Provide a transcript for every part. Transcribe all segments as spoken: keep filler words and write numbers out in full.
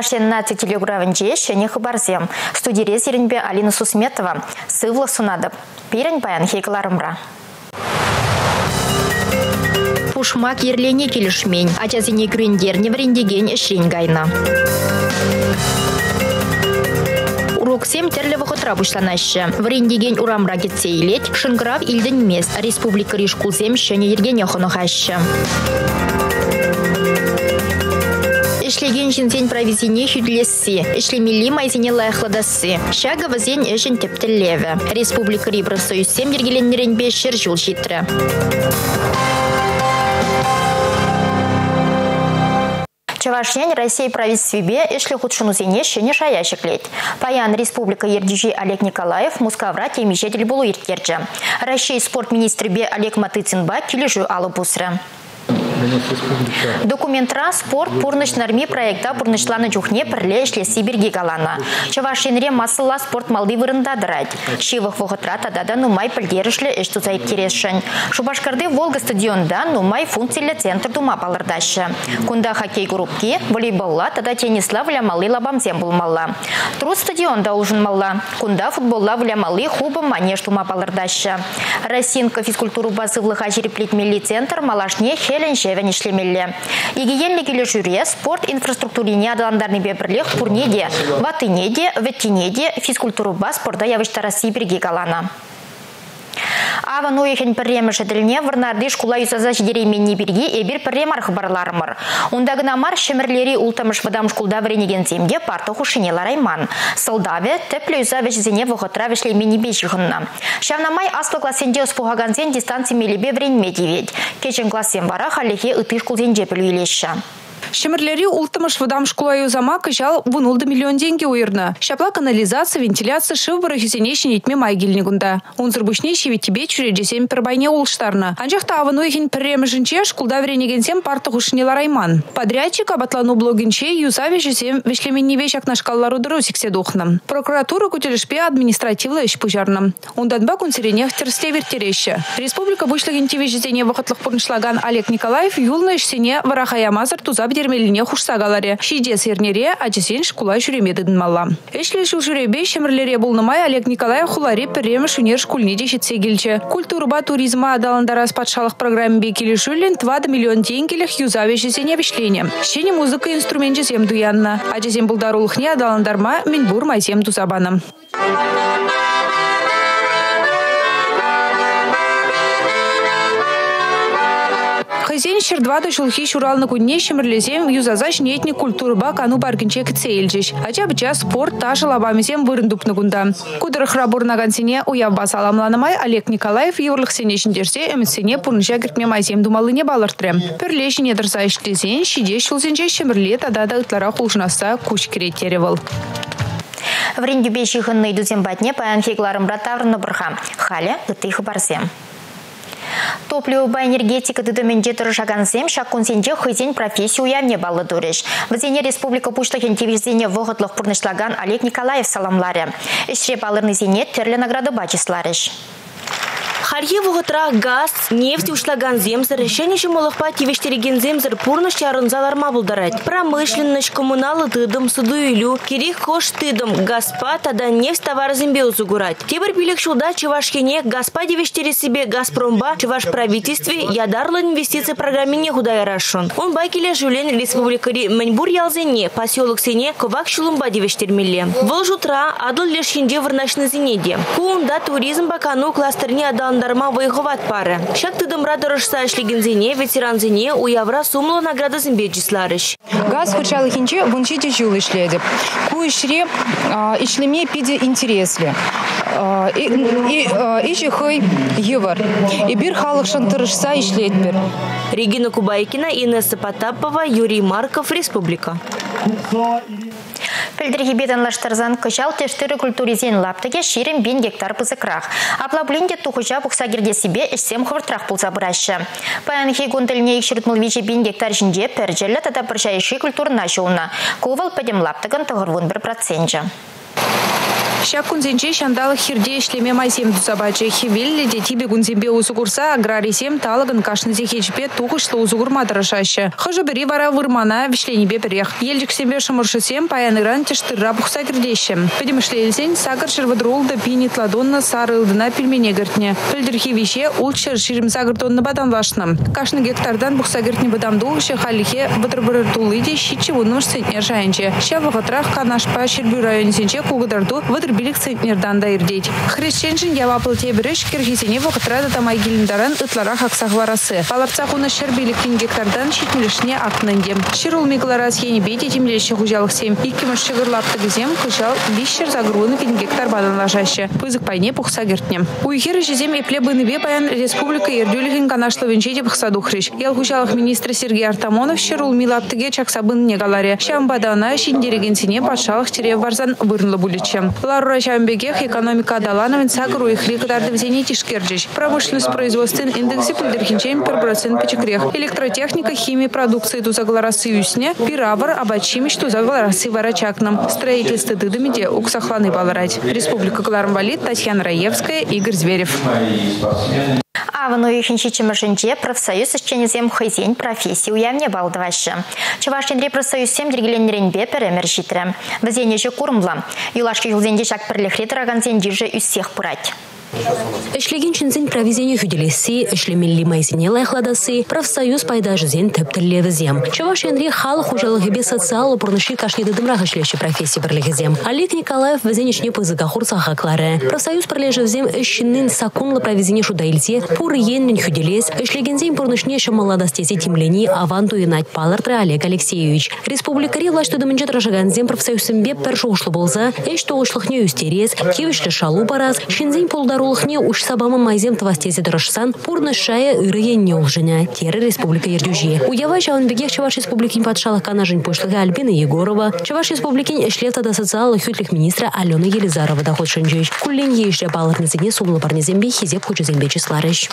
Чавашен наци телеграфынче шене хабарзем. Студире зеренбе Алина Сусметова. Сывлы сунады. Пирен баян хейкларымра. Пушмак ерлене келішмень. Ачазине грюндерне врендеген шрень гайна. Уроксем терлі вғытра бұшланашы. Врендеген урамра кетсейлет, шынграв илдің мест, республика ришкулзем шене ерген яхыны хашы. Ишлеген жинзен провизине хүдлесі, ишлемели майзине лайықладасы. Шага вазен әшін тептіллеві. Республика Рибрық союзсем ергеленнерен беш жыр жыл житрі. Чавашнен Россия правительстве эшли худшунузене шене шаящиклет. Паян Республика Ердижи Олег Николаев Мускавра темишетель булу ирткерджи. Россия спорт министрбе Олег Матыцинба кележу алы бусры. Документра спорт пурныш нарми проекта пурнышланы жухне пірле ішлесі бірге галана. Чавашенре масылла спорт малды вырында дырать. Шивых вғытра тадада нумай пілдерішлі ішту зайып керешін. Шубашкарды Волга стадионда нумай функциялі центр дума балырдашы. Кунда хоккей группки, волейболла, тада теннисла влямалы лабамзем булмалла. Труд стадионда ужынмалла. Кунда футболла влямалы хубым манеж дума балырдашы. Россинка физкультуру базывлыға жереплетмелі центр малашне хелен шевен ишлемелі. Егеенлігілі жүре спорт инфраструктурине адаландарны бебірлік пурнеде, ватынеде, веттинеде физкультуру ба спорта явыштара сибірге галана. Ава нойхен пірреміші діліне варнарды шкула юзаза жидеременне бірге ебір пірремар хабарларымыр. Ондағынамар шемірлері ұлтамыш вадам шкулда вренеген земде парты хушынелар айман. Сылдаве тәплі юза вәжізіне вғытра вешлеймені бешіғынна. Шавнамай аслы классенде ұспуғаганзен дистанции мелебе вренме девет. Кечен классен бара халеге ұты шкулзен жепілу елеші. Шемерлери ултымыш выдам школаю замак жал вунулды миллион деньги уйырны. Шапла канализация, вентиляция, шывбары хюзенешін етме майгелнігунда. Унзыр бушне шеве тебе чуредесем пербайне улштарна. Анжақта авану ехен перремешінче шкулда веренегенсем парты хушынелар айман. Подрядчик абатлану блогинче юзаве жесем вешлеменне вешак на шкаллару дырусиксе духна. Прокуратура кутелешпе административла еш пужарна. Унданба кунсеренех терсте вертереща. Республика вышлегенте вежезене вахатлых пурншлаган Олег Николаев юлна ешсене варахаямазар тузаб дермелине хушсагаларе. Шиде сырнере ачесен шкула жүремедідін мала. Эшле шул жүребе шемрлере болнымай Олег Николаев хуларе перемі шунер шкульне дешетсе келче. Культурба туризма адаландара спадшалық программе бекелі жүлін двадцать миллион деньгеліх юзаве жесене вешлене. Шене музыка инструмент жесем дуянна. Ачесен бұлдарулықне адаландарма менбур майсем тузабаным. Хазен шердвады шулхи шуралны кудне шемрлезем юзазаш нетни культурба кану баргинче кцейлжиш. Ача быча спорт ташы лабамезем вырындупны кунда. Кудырых рабурнагансене уяв басаламланымай Олег Николаев еврлых сенешін дерсе өмітсене пурныша кіртме майсем думалыне балыртыры. Пірлешіне дырса ішлезен, шиде шулзенче шемрле тадада ытлара хулшынаса куш керетеревал. Вренді беші ғынны идузен батне паян хегларым ратаврыны бұрға. Халя ұты барсем. Топливо энергетика дыдыменде тұрышаганзем шаккунсенде хызен профессию уявне балы дуреш. Вазене республика пуштахен тевизене вғытлық пурнышлаган Олег Николаев саламларе. Ишре балырны зене терлі награды бачислареш. Харье вғытра газ, нефть ушлаган земзір, шенеші молықпа тевештереген земзір пурныш ярынзаларма бұлдарать. Промышленность, коммуналы тыдым, суду үйлю, керех хош тыдым, газпа, тада нефть товар зембе узугурать. Тебір билік шулда чевашкене газпа тевештері себе Газпромба, чеваш правительстве ядарлы инвестиции программе не худая рашон. Он байкеле жулен республикари Менбур ялзене, поселок сене, ковак шулумба тевештермеле. Волжутра адыл лешхенде вырнашны зенеде. Куунда туризм бакану кластерне адал дарма выеховать пары. Шак тыдым радорышса ишлегензене, ветеранзене уявра сумло награда зембеджисларыш. Газ хучалы хинче вунчите жил ишледи. Ку ишре ишлеме пиде интересли. Иши хой евар. И бир халық шантырышса ишлетбер. Регина Кубайкина, Инесса Потапова, Юрий Марков, Республика. Пілдіргі беданлаштарзан кышал тештері культуризен лаптыге шерім бен гектар пызықрақ. Аплаблинде тухыжа бұқса керде себе ішсем хывыртрақ бұлса бұрашы. Паян хейгунділіне екшіртмілвече бен гектар жінде пәржелі тада біршайшы культурына жолына. Ковал пәдем лаптыгын тұғырвун бір процентжі. Щак кунзенче шандалы хирде ишлеме майсем тусабачы. Хивелли детибе кунзембе узугурса аграрисем талаган кашнызе хечпе тугышлы узугурма дырашашы. Хыжы бери вара вырмана вишленебе берех. Елдик сембе шымыршысем паяныран тештырра бухса кирдещем. Педемышлелсен сагар шырвадрул да пинит ладонна сарылдына пельмене гыртне. Пыльдырхи вище улчыр ширим сагыртонны бадамлашным. Кашны гектардан бухса гыртне бадамдул шехалихе вадрбыртулыде щичи вунуш центнер жайынче. Ща вағытрах канашпа шербю районсенче кугыдарду вадрбилик центнердан да ирдеть. Хрещеншин явапыл тебіріш киргизене вағытрада тамай геліндаран ытларах аксах варасы. Палапцах уны шербилик пин гектардан щитмелешне акнындем. Ширул мигларас енебеде темлеші хужалық сем. Иккіміш шығырлапты гізем кышал бишшер загруны пин гектар бадан лажашы. Пызык пайне пухса гертне. Уйхер жезем эпле быныбе паян республика ердюлігін канашлы венчеде пықса духрыш. Ел хужалық министр Сергей Артамонов ширул милаптыге чаксабын негаларе. Шамбадана шиндерегенсине патшалық тере барзан вырнлы буличем. Ларура шамбегех экономика адалановын сагру их рекдарды взене тишкерджич. Промышленность производствен индексе пульдерхинчем per процент печекрех. Электротехника, химия, продукции тузагларасы юсне, пиравар, абачимич тузагларасы варачакном. Строительство дыдамиде уксахланы баларать. Республика Клармвалит, Татьяна Раевская, Игорь Зверев. А в новейшинчи чемашинче профсоюз исченезем хозяин профессии уявне балдываще. Чувашинре профсоюз сем дергеленеренбе перемершитре. Везенеже курмла. Юлашки юлзенде шак перлихритра ганзендиже из всех пурать. Эшлеген чинзен провизение хюделеси, эшлемелли майзине лайхладасы, профсоюз пайдажы зен төптерлевізем. Чувашинре халы хужалығыбе социалы пұрнышы кашнеді дымрақ эшлеші профессии бірлігізем. Олег Николаев везенешне пызыға хурса хаклары. Профсоюз бірлежізем эшшіннің сакунлы провизение шудайлзе, пуры енмен хюделес, эшлегензен пұрнышне шамаладастезе тимлени аванту инать палыртры Олег Алексеевич. Республикари влашты дымынчат рашаганзем профсоюзымбе перші ушлы болза, эш тоғышлықне үстерес, кевішлі шалу бараз, шинзен полдар Рулхне уж сабама майзем твастезе дырышсан, пурны шая ырые не улженя, теры республика Ердюжи. Уява жаунбегех Чуваш республикин патшалых канажень пошлыга Альбина Егорова, Чуваш республикин эшлета до социалых хютлих министра Алена Елизарова доход шенджич. Куллен ейшля баларнезене сумла парнезембе хизеп хучезембе числарыш.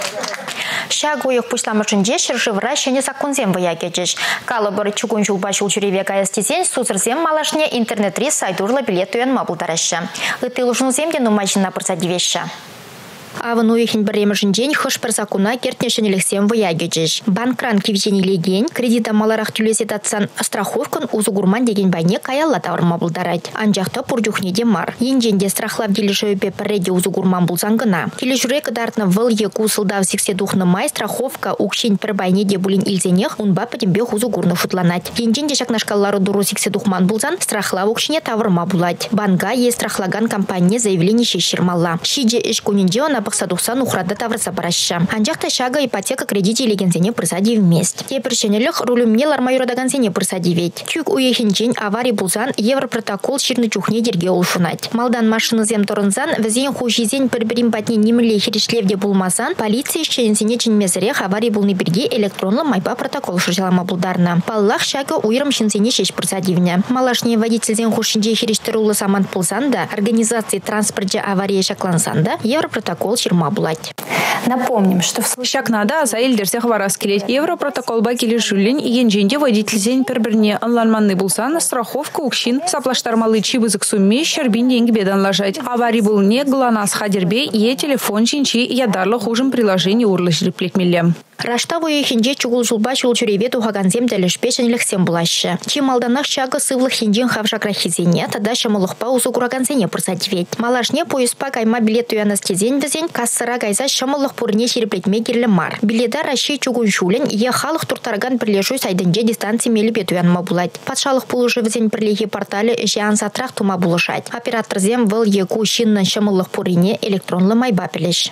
Шагу их пуштамышынже шыршывыра шене законзем ваякечеш. Калыбыр чугун жулба жулчуреве каястезен сузырзем малашне интернет-ри сайдурла билет уян мабулдарышы. Ыты лужнуземде нумайшына пырсадивеші. Авын уехин біремішін ден хыш бір закуна кертнешінеліксем ваягечеш. Банкран кевженелеген кредита маларах түлесет атсан страховкан узугурман деген байне каялла тавырма бұлдарайд. Анжақта пұрдюхнеде мар. Енженде страхлав делешөйбе пірреде узугурман бұлзангына. Келешуре кадартны выл еку сылдав сиксе духны май страховка укшен пір байне де бұлін илзенех унба пәтімбе узугурны футланать. Енженде шакнашкаллары дуру сиксе духман бұлзан страхлав укшене тавырма бұлать. Банга е страхлаган компания заявление шешірмалла. Шиде еш көнінде она бақсадуқсан ухрада таврса бараща. Анжақта шага ипотека кредите легензене пырсади вместе. Тепершенеліх рулюмне лармайородагансене пырсади ведь. Чук уехинчен аварий булзан европротокол ширны чухне дерге улшунать. Малдан машины зем торынзан везен хужизен бір-бірін батне неміле херешлевде булмасан полиция шензене ченмезірех аварий булны бірге электронлы майба протокол шыржалама булдарна. Паллах шага уйрым шензене шеш пырсадивне. Малашне водительзен хушинже херештірулы саман пулзанда организации транспорте авария шаклансанда европротокол ширма булать. Напомним, что в случае надо за эльдерсех вараскелет европротокол бакели жулин и енженде водительзен перберне анланманны булсан страховка укшин саплаштармалы чибызык сумме щербин деньги бедан лажать. Аварий был не гланас хадербе и телефон чинчи ядарлы хужим приложение урлышылып плекмелле. Раштаву ехинже чугул жулба чулчуреве тухаганзем дәлешпешенліксем булашы. Чем алданах шага сывлых хинжен хавшакрахизене, тада шамылықпа узугураганзене пырсадивет. Малашне поезпа кайма билет уянастезен везен кассыра гайза шамылық пурне шереплетме керлі мар. Биледа раши чугун шулен е халық туртарган бірлешу сайдынже дистанции мелебет уянма булать. Патшалық пулыжы везен бірлеге портали жиан сатрах тума булышать. Оператор зем выл еку шинны шамылық пурине электронлы майба пілеш.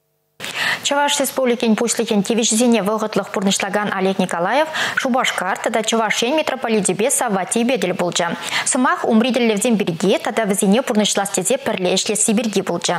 Чуваш республикин пушликен тивишзене вылғытлық пурнышлаган Олег Николаев Шубашкар тада Чувашен метрополитебе савати бедель булджа. Сымах умриделевден бірге тада візене пурнышластезе пірлешле Сибирги булджа.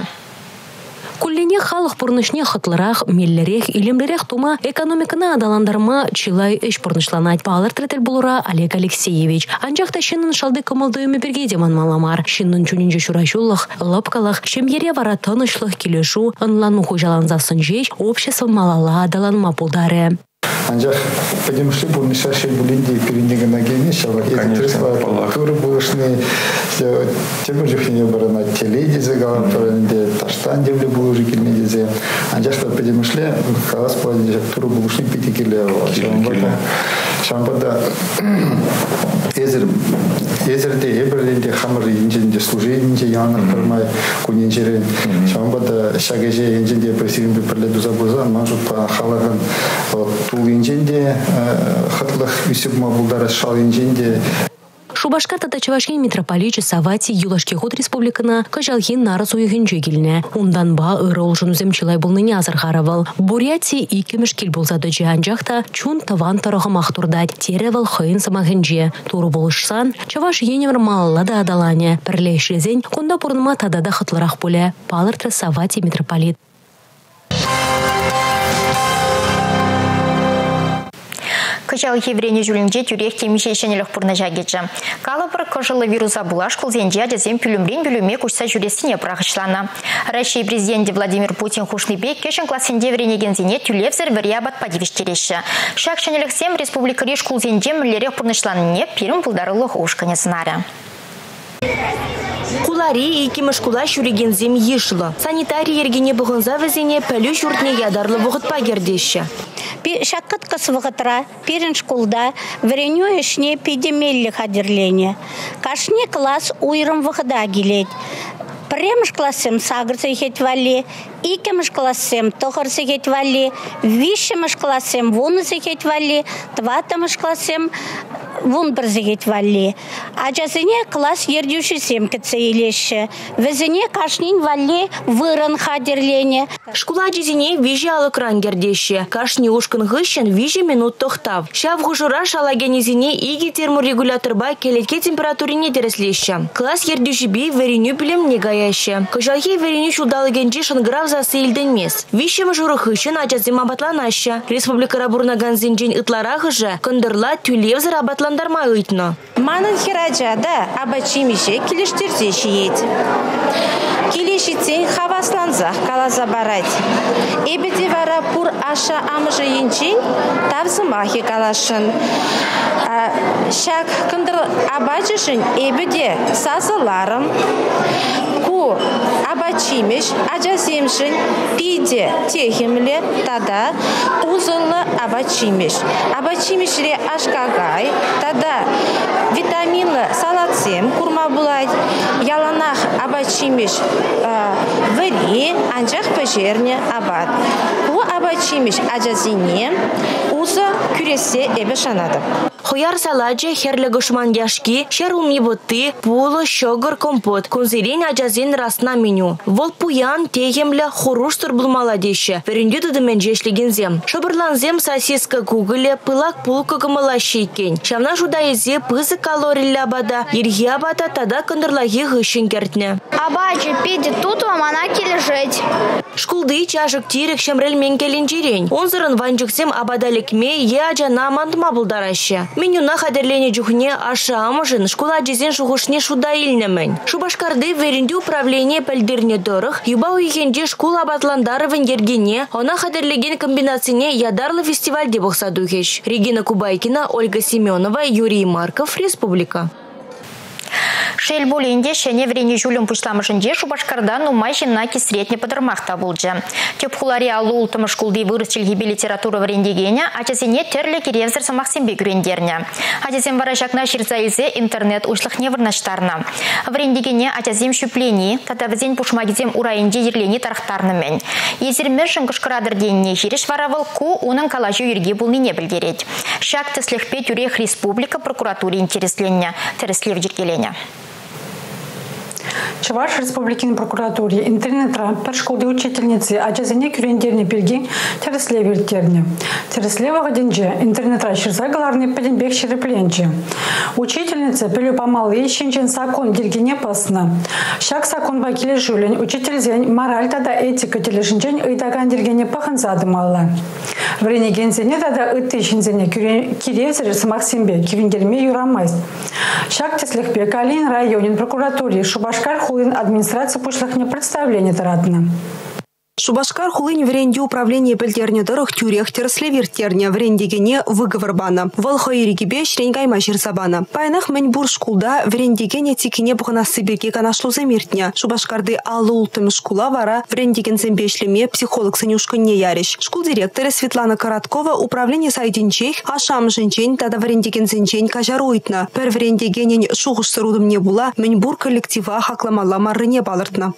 Куллене халық пұрнышне хытлырах, меллерех, илемлерех тума экономикана адаландарма чилай эш пұрнышланать палыр третел булура Олег Алексеевич. Анжақта шынын шалды кымылдыйымы бірге деман маламар. Шынын чунинже шурашуллық, лапкалах, шемьере вара тынышлық келешу, ынлану хужаланзасын жеш, общество малала адаланма пулдары. Анжах подемшли был нешаши булинди перенега на гене, шава эти туры булышны, тем же не было на теледе загалом, паренде таштан девли был уже кильнеде. Анжах что подемшли, калас по туры булышны пяти килево. Шамбада езер езерде еберленде хамыр инженде служение яна кармай кунинжерен. Шамбада шагеже инженде пресигин биперледу забузан, манжут по халаган тул инженде хатлах висюбма булдара шал инженде. Шубашка Татачевашкен митрополичи Савати Юлашки ход республикана кажалхин нараз уйгенче килне. Ундан ба ырыл жунузем чилай булныне азархаравал. Бурятии икемеш кил булзады джанжахта чун таван тарага махтурдать. Теревал хойн самагенже. Туру булышсан, чаваш енемр маллада адалане. Перлешлезень кунда пурнма тадада хатларах поле. Палыртра Савати митрополит. Кычал еврене жүлінде тюрек темешешенелік пұрнажа кетжі. Калыбыр кожылы вируса булаш кылзенде адязем пүлімрен бүліме күшса жүресіне прағышлана. Россия президенті Владимир Путин хушныбек кешін классенде вренегензене тюлевзір вариабат падивештереші. Шакшенелік сем республика реш кылзенде мүллерек пұрнышланыне пирім пылдарылық ушқыне сынары. Кулари и кимышкула шуригензем ешло. Санитарий ергене бұғынза візене пәлі жұртне ядарлы бұғыт пагердеші. Шаккат касвыгатра, пирин шкулда, вреню ешне эпидемияльный хадерление. Кашне класс уйрым выхода гилеть. Премш классем сагр сехет вали, икемш классем тохар сехет вали, вишемш классем вон сехет вали, тватамш классем вон берзегет вали. А жазыне класс ердюши сем кецейлеші. Везене кашнин вали выран хадерлене. Шкула жазыне вижи алыкран гердеші. Кашни ушкын гыщен вижи минут тохтав. Шав гужура шалагенезине иги терморегуляторба келетке температурине дереслеші. Класс ердюши би вереню білем негаяшы. Кожалхи вереню шудалы генжи шынграв засы илденмес. Вишем журыхыщен ажазыма батланашы. Республика рабурнаган зенжен ытларағы же кындырла тюлевзір абатлан Манын хираджада абачимише килештерзеші ет. Килешітсен хавасланзақ калаза барать. Эбеде вара пур аша амжы енчен тавзымахи калашын. Шак кындыр абачышын эбеде сазыларым. Ку абачимиш ажасемшін пиде техемле тада узылы абачимиш. Абачимишре ашкагай тада витамины салатсем курма булай. Яланах абачимиш вери анжақ пәжерне абад. Ку абачимиш ажасине узы күресе эбе шанады. Хояр саладжи херлі гушман яшки, шерулми боты, пулы, шогыр, компот. Конзерен ажазен расна меню. Вол пуян тегемля хоруштыр булмаладеші. Веренді дыдымен жешлігензем. Шобырланзем сосиска гугыле, пылак пулка гымыла шейкен. Шамна жудаезе пызы калорилі абада, ерге абада тада кындырлаги гышын кертне. Абаджи пиди тут вам она кележеть. Шкулды чашык тирек шемрел мен келенжерен. Онзырын ванжықсем абадалекме е ажана мантыма булдарашы. Менюна хадерлене жүхне аша амышын школа жезен шуғышне шуда илнемен. Шубашкарды веренді управление пәлдерне дұрық, юба уйгенде школа абатландарывын ергене, она хадерлеген комбинацияне ядарлы фестивальде бұқсаду кеш. Регина Кубайкина, Ольга Семенова, Юрий Марков, Республика. Шел боленде шене врене жүлім пұшламышынде Шубашкардан умайшын наки средне подырмақта болжы. Тепхулари алу ултымы шкулды вырысчылгебе литература врендегене, ачасене терлі керевзір самақсенбе күрендерне. Ачасен вара жақна ширзайзе интернет ушлықне вырнаштарна. Врендегене ачасем шүплени, татавзен пұшмагізем урайынде ерлені тарықтарнымен. Езірмер шыңғышқырадыр деніне жереш варавыл ку оның калажу ерге бұлныне білдерет. Шак тісліхпе тюрех республика прокуратуре интересленне, тереслев жекелене. Чуваш Республикин прокуратуре интернетра per школды учительницы ажазене күрендерне билген тереслевертерне. Тереслевага денже интернетра ширзагаларны педенбек шерепленче. Учительница пелю помалы щенчен сакон дергене пасна. Шак сакон бакиле жулен учитель зень мораль тада этика телешинчен ыйтаган дергене пахан задымалла. Вренегензене тада ыты щензене киревзерес Максимбе кирендерме юрамайс. Шак теслихбе Калин районин прокуратуре Шубашкар хуин администрация пушлых не представление таратна. Шубашкар хулынь вренди управление пельтерне дорог тюрех тереслевертерне врендигене выговорбана. Волхоиригибе шренгайма жерсабана. Пайнах меньбур шкулда врендигене тикине буханасы беге канашлу замиртня. Шубашкарды аллы ултым шкула вара врендиген зембешлеме психолог сынюшка не яриш. Шкул директора Светлана Короткова управление сайдинчех ашам женчень тада врендиген зенчень кажаруйтна. Пер врендигенен шугуш сырудым не була меньбур коллектива хакламала марыне балыртна.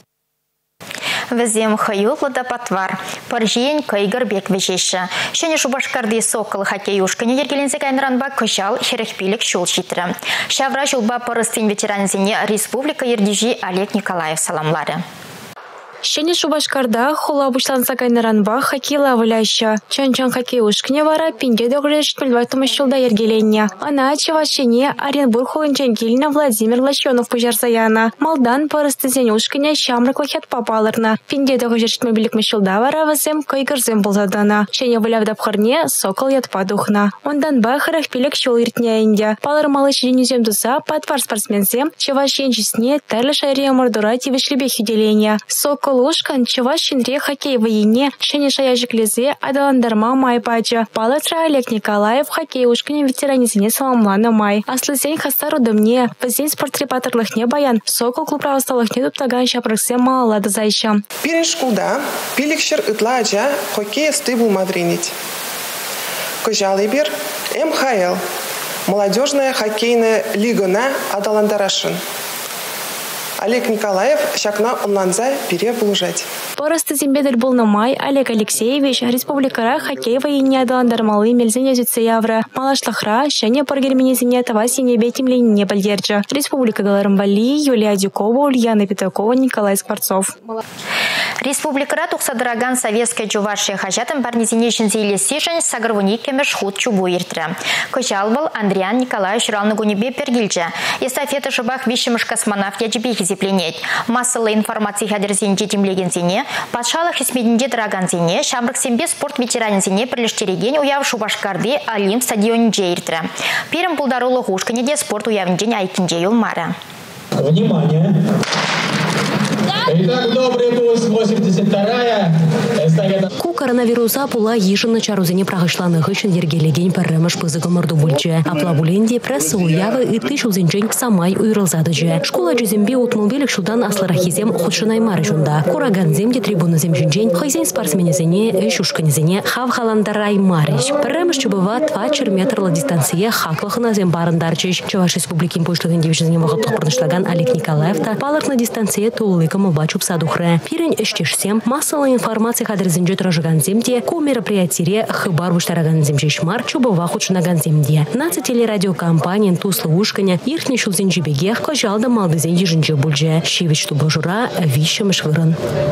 Везем хаюлда патвар. Паржиен кайгар бек вежеші. Шәне Шубашкарды сокол хоккейушканы ергелензе кайнранба кышал херехпилік шул шитрі. Шавра жылба парыстын ветеранзіне республика ердежи Олег Николаев саламлары. Шәне Шубашкарда хула бушланса кайнаранба хоккейла валяща. Чан-чан хоккей ушкіне вара пинге дөгреш мільвайтымы шылда ергеленне. Ана Чевашене Оренбург хулынчен келіне Владимир Лощенов пужарсаяна. Малдан парыстызен ушкіне шамрық лахет папалырна. Пинге дөгреш мільвілік шылда вара вазем кайгырзем болзадана. Шәне валявдапқырне сокол ятпа духна. Ондан ба хырахпилік шул иртне инде. Палырмалы шеденюзем дуза патвар спортсмензем Чевашен жесне тәрлі шайрия мордура тивешлебе хиделенне. Сокол Лушкан Чевашинре хоккей военне шәне шаяжыклезе адаландарма май пачы. Палатра Олег Николаев хоккей ушкане ветеранизіне саламланы май. Аслызен хастару дымне, вазен спортрепатырлыхне баян, Сокол клуб правосталыхне туптаган шапрыксе малалады зайша. Пирен шкулда пилікшір ытла ажа хоккей стыбул мадренить. Кожалы бир эм ха эл, молодежная хоккейная лигана адаландарашын. Олег Николаев шакна онланза пере булужать. Порасты зембедель был на май Олег Алексеевич республикара хоккей военне адаландармалы мельзене зюце явра. Малашлахра шәне паргерменезене тавасине бетимлени не бальдерджа. Республика Галарымбали, Юлия Дюкова, Ульяна Пятакова, Николай Скворцов. Республикара тухсадыраган советская Чувашия хажатым парнезенешін зейлесешін сагырвуни кемеш худ чубу ертірі. Кожалбал Андриан Николаевич Ралнагунебе пергильджа. Эстафета шыбах вишімыш космонавт яджибех зепленет. Массалы информации хадерзен жетимлеген зене, патшалық хисмедінде дыраган зене, шамрық сембе спорт ветеранин зене бірліштереген уяв Шубашкарды Олимп стадионын жейртірі. Перім пулдарулы хушканеде спорт уявын айкинже юлмары. Внимание! Итак, добрый пусть, восемьдесят вторая эстафета. Ку коронавируса пула ешина чарузене прагышланы гышын ергелеген пәрремыш пызыгы морду бульче. Апла буленде пресса уявы и тыш узенчен самай уйрылзады же. Школа жүзембе утмылбелік шудан асларахизем худшынай мары жунда. Кураганземде трибуна земжінчен хайзен спортсменезене эш ушканезене хав халандарай марыш. Пәрремыш чубыва два-чыр метрлы дистанция хаклыхына зем барындарчыш. Чуваш республикин пошлығын девжізіне вағытлық бұрнышлаган Олег Николаев та палықна дистанция тулыкым бачуп садухры. Пирен эштешсем массалы информация хадрзенже тражыган земде, ку мероприятире хыбар буштараган земже шмар чубыва худшынаган земде. Наци телерадиокомпаниян туслы ушканя ирхне шулзенже бегех кожалда малдызен ежінже бульже. Шевич тубажура вишемыш вырын.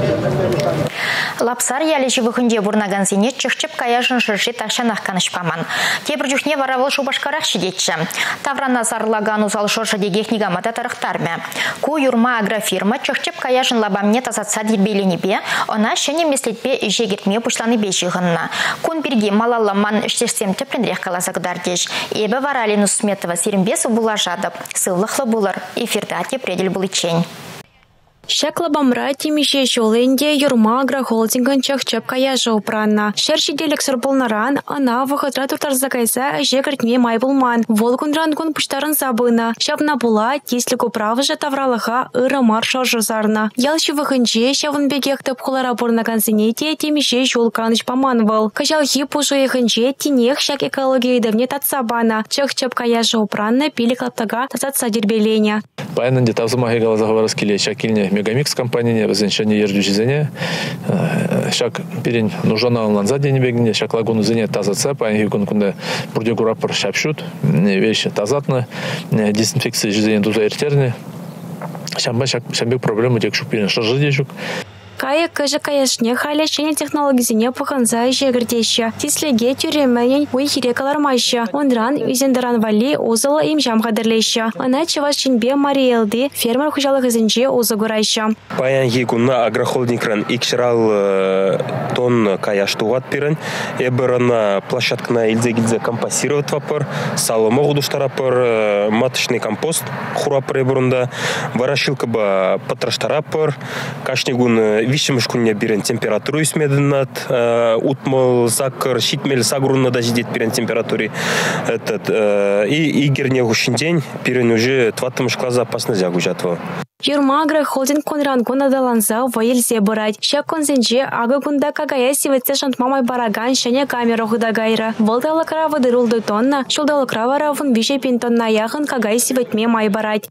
Лапсар ялежі вөхінде бурнаган зене чықчып каяжын жыржи тақшанақ канышпаман. Тебір жүхне варавыл Шубашкарақ шедетші. Таврана зарлаган узал жыржы дегех негамада тарықтармы. Ку юрма агрофирма чықчып каяжын лабамне тазатса дирбейленебе, она шәне меслетпе жегертме пушланы бейшіғынна. Кун бірге малаламан іштешсем тепленрек қалазағдар деш. Ебі варалин Усметова сирімбесі була жадып. Сыллықлы булыр. Эфирда тепредель бұл ичень. Шакла бамра тимише шоленде юрма агрохолдинган чак-чап каяжа упранна. Шерши делексер полнаран, ана вахатра туртар закайса жекартне май булман. Волкундран кун пуштарын забына. Шапна була тислику правыжа тавралаха ыры марша жозарна. Ялши ваханче шавын бегех тапхулара порнаган зенете тимише жолканыш паманвал. Кажалхи пужу еханче тинех шак экологии давне татсабана. Чак-чап каяжа упранна пили клаптага татса дербеленя. Пайнан детавзы махигала заговораскили шакильне Мегамикс компания возенчание ерждюжизене. Шак перень нужна онланза день бегне, шак лагуну зене тазаца, пайнги кункунда бурдегурапор шапшут, вещи тазатна, дезинфекция жизни туза эртерне. Шамба шак шамбек проблемы тек шупирен шажидешук. Кая кыжы каяшне халя шене технологизине пуханза жегірдеші. Тислеге тюременен уй хирекалармайшы. Ондран үзендаран вали озыла им жам қадырлеші. Ана чаваш чинбе мариелды фермер хужалық изінже озы гурайшы. Паян егуна агрохолдингран икширал тон каяш туғат пирен. Эбірана площадкана илзе-гилзе компостировать вапыр. Салома ғудуштарапыр. Маточный компост хурапыр эбірында. Варашилка ба патраштарапыр. Кашнегун вишемыш күнне бирен температуру исмединат, утмал сакыр, щитмел сагрунна даже дет бирен температуре. Этот, и игерне гущин день, бирен уже тватымыш клаза опасно зягужатва. Юрмагра холдинг конран конадаланса ваилсе барать. Ща консенже ага кунда кагая сивetse шант мамай бараган шаня камера худагайра. Волдала крава дырулды тонна, шулдала крава равын више пинтонна яхын кагай сиветме май барать.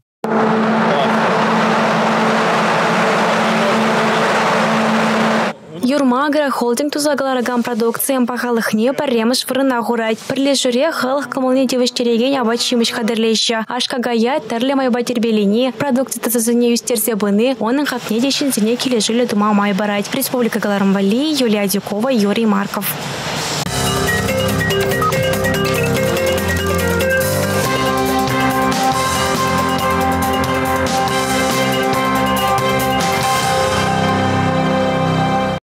Юрмагра холдинг тузагалараган продукциям пахалыхне парремыш вырына гурать. Пірлешуре халық кымылне девіштереген абачимыш қадырлейші. Ашкагая тәрлі майба тербеліне, продукция тазазыне юстерзе бұны, оның хакне дешін зіне кележілі дума май барать. Республика Галарымвали, Юлия Дюкова, Юрий Марков.